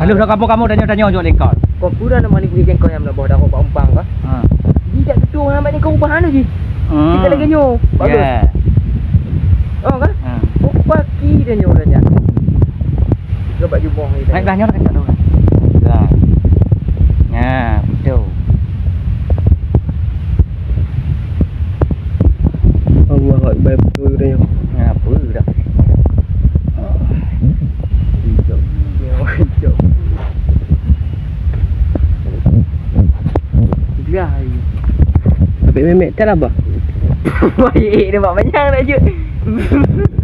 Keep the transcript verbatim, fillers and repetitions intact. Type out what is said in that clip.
Halus dah kamu kamu tanya-tanya jok lengkau. Kau pura nama ni pergi kau yang nak bawa dah kau umpang kah? Ha. Tidak betul hang ni kau ubah anu je. Hmm. Kita lagi nyo. Bagus. Yeah. Oh kan? Ha. Oh pagi dah nyo dah nya. Coba jumpa ni. Naik dah nyo dah kat tu. Dah. Ya, betul. Allah akbar betul dah nyo. Ya, apa dah. Jom. Jom. Dia. Tapi memek tak apa. Baik dia buat banyak dah je.